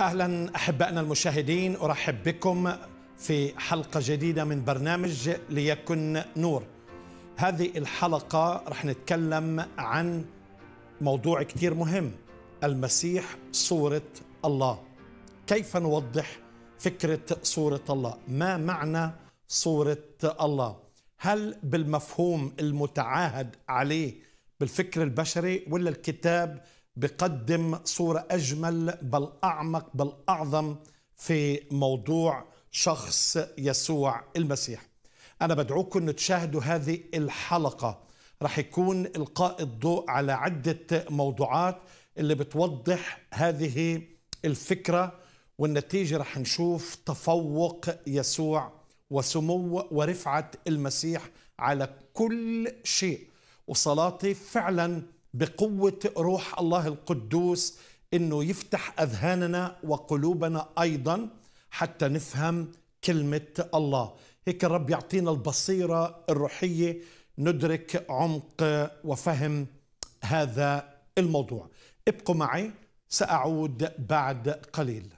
أهلا أحبائنا المشاهدين، أرحب بكم في حلقة جديدة من برنامج ليكن نور. هذه الحلقة رح نتكلم عن موضوع كتير مهم، المسيح صورة الله. كيف نوضح فكرة صورة الله؟ ما معنى صورة الله؟ هل بالمفهوم المتعاهد عليه بالفكر البشري، ولا الكتاب بقدم صورة أجمل بل أعمق بل أعظم في موضوع شخص يسوع المسيح؟ أنا بدعوكم أن تشاهدوا هذه الحلقة، رح يكون إلقاء الضوء على عدة موضوعات اللي بتوضح هذه الفكرة، والنتيجة رح نشوف تفوق يسوع وسمو ورفعة المسيح على كل شيء. وصلاتي فعلا بقوة روح الله القدوس إنه يفتح أذهاننا وقلوبنا أيضا حتى نفهم كلمة الله. هيك الرب يعطينا البصيرة الروحية ندرك عمق وفهم هذا الموضوع. ابقوا معي، سأعود بعد قليل.